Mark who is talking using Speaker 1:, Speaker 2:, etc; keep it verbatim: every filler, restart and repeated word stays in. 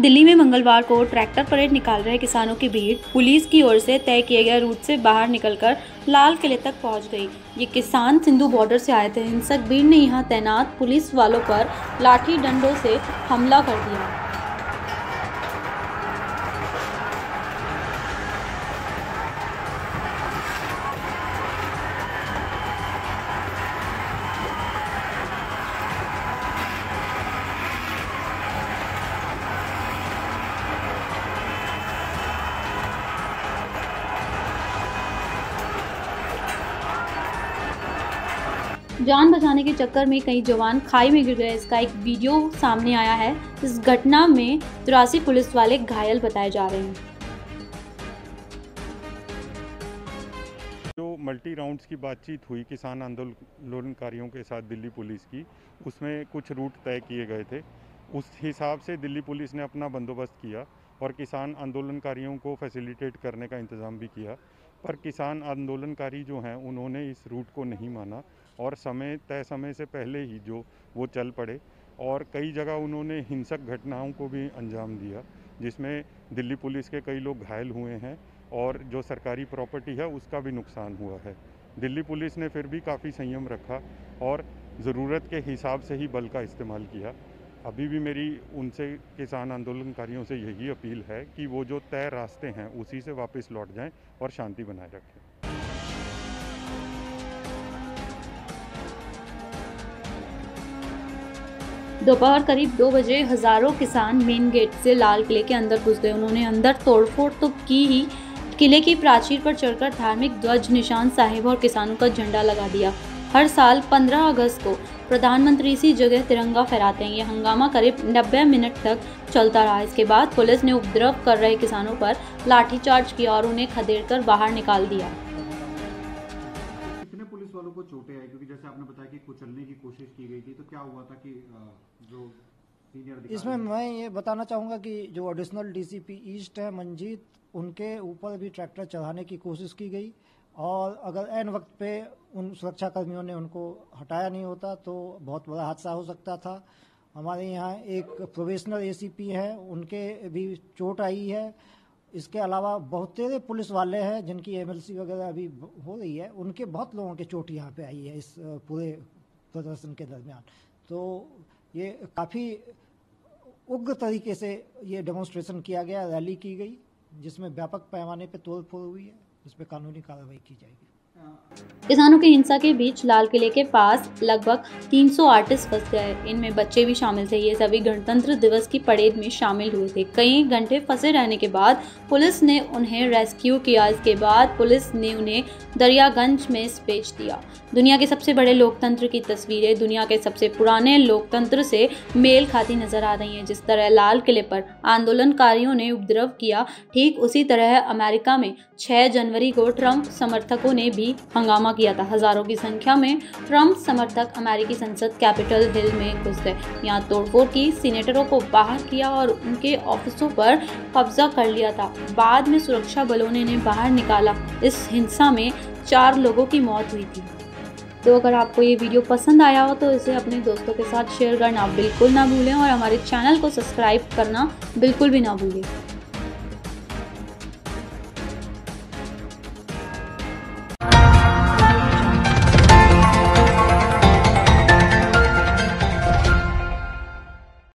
Speaker 1: दिल्ली में मंगलवार को ट्रैक्टर परेड निकाल रहे किसानों की भीड़ पुलिस की ओर से तय किए गए रूट से बाहर निकलकर लाल किले तक पहुंच गई। ये किसान सिंधु बॉर्डर से आए थे। हिंसक भीड़ ने यहां तैनात पुलिस वालों पर लाठी डंडों से हमला कर दिया। जान बचाने के चक्कर में कई जवान खाई में गिर गए। इसका एक वीडियो सामने आया है। इस घटना में तिरासी पुलिस वाले घायल बताए जा रहे हैं।
Speaker 2: जो मल्टी राउंड्स की बातचीत हुई किसान आंदोलनकारियों के साथ दिल्ली पुलिस की, उसमें कुछ रूट तय किए गए थे। उस हिसाब से दिल्ली पुलिस ने अपना बंदोबस्त किया और किसान आंदोलनकारियों को फैसिलिटेट करने का इंतज़ाम भी किया। पर किसान आंदोलनकारी जो हैं उन्होंने इस रूट को नहीं माना और समय तय समय से पहले ही जो वो चल पड़े और कई जगह उन्होंने हिंसक घटनाओं को भी अंजाम दिया, जिसमें दिल्ली पुलिस के कई लोग घायल हुए हैं और जो सरकारी प्रॉपर्टी है उसका भी नुकसान हुआ है। दिल्ली पुलिस ने फिर भी काफ़ी संयम रखा और ज़रूरत के हिसाब से ही बल का इस्तेमाल किया। अभी भी मेरी उनसे किसान आंदोलनकारियों से यही अपील है कि वो जो तय रास्ते हैं उसी से वापस लौट जाएं और शांति बनाए रखें।
Speaker 1: दोपहर करीब दो बजे हजारों किसान मेन गेट से लाल किले के अंदर घुस गए। उन्होंने अंदर तोड़फोड़ तो की ही, किले की प्राचीर पर चढ़कर धार्मिक ध्वज, निशान साहिब और किसानों का झंडा लगा दिया। हर साल पंद्रह अगस्त को प्रधानमंत्री इसी जगह तिरंगा फहराते हैं। ये हंगामा करीब नब्बे मिनट तक चलता रहा। इसके बाद पुलिस ने उपद्रव कर रहे किसानों पर लाठीचार्ज किया और उन्हें खदेड़कर बाहर निकाल दिया।
Speaker 3: कितने पुलिस वालों को चोटें आई? क्योंकि जैसे आपने बताया कि कुचलने की कोशिश की गई थी, तो क्या हुआ था कि जो सीनियर
Speaker 4: इसमें मैं ये बताना चाहूँगा कि जो एडिशनल डीसीपी ईस्ट है मंजीत, उनके ऊपर भी ट्रैक्टर चढ़ाने की कोशिश की गई और अगर ऐन वक्त पे उन सुरक्षा कर्मियों ने उनको हटाया नहीं होता तो बहुत बड़ा हादसा हो सकता था। हमारे यहाँ एक प्रोबेशनल एसीपी हैं, उनके भी चोट आई है। इसके अलावा बहुत तेरे पुलिस वाले हैं जिनकी एमएलसी वगैरह अभी हो रही है, उनके बहुत लोगों की चोट यहाँ पे आई है इस पूरे प्रदर्शन के दरमियान। तो ये काफ़ी उग्र तरीके से ये डेमोन्स्ट्रेशन किया गया, रैली की गई, जिसमें व्यापक पैमाने पर तोड़फोड़ हुई है, जिस पर कानूनी कार्रवाई की जाएगी।
Speaker 1: किसानों की हिंसा के बीच लाल किले के पास लगभग तीन सौ आर्टिस्ट फंस गए। इनमें बच्चे भी शामिल थे। ये सभी गणतंत्र दिवस की परेड में शामिल हुए थे। कई घंटे फंसे रहने के बाद पुलिस ने उन्हें रेस्क्यू किया। इसके बाद पुलिस ने उन्हें दरियागंज में भेज दिया। दुनिया के सबसे बड़े लोकतंत्र की तस्वीरें दुनिया के सबसे पुराने लोकतंत्र से मेल खाती नजर आ रही हैं। जिस तरह लाल किले पर आंदोलनकारियों ने उपद्रव किया, ठीक उसी तरह अमेरिका में छह जनवरी को ट्रंप समर्थकों ने भी हंगामा किया था। हजारों की संख्या में ट्रंप समर्थक अमेरिकी संसद कैपिटल हिल में घुस गए। यहाँ तोड़फोड़ की, सीनेटरों को बाहर किया और उनके ऑफिसों पर कब्जा कर लिया था। बाद में सुरक्षा बलों ने इन्हें बाहर निकाला। इस हिंसा में चार लोगों की मौत हुई थी। तो अगर आपको ये वीडियो पसंद आया हो तो इसे अपने दोस्तों के साथ शेयर करना बिल्कुल ना भूलें और हमारे चैनल को सब्सक्राइब करना बिल्कुल भी ना भूलें।